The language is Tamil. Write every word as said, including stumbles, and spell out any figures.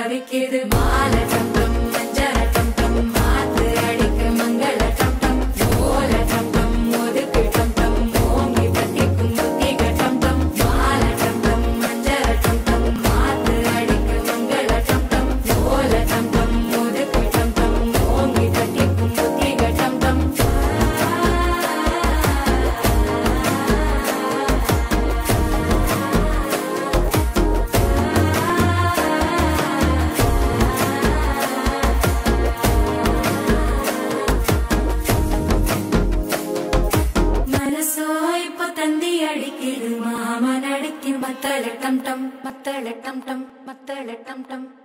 தவிக்குது மால டம் டம் மஞ்சர டம் டம் மாத்து அடிக்க மங்கள டம் டம் ஓல டம் டம் ஒதுக்கு டம் டம் ஓங்கி தட்டிக்கும் முத்திக டம் டம் மால டம் டம் மஞ்சர டம் டம் மாத்து அடிக்க மங்கள டம் டம் ஓல டம் டம் ஒதுக்கு டம் டம் ஓங்கி தட்டிக்கும் முத்திக டம் டம் அடிக்குது மாமன் அடிக்கும் மத்தள டம் டம் மத்தள டம் டம் மத்தள டம் டம்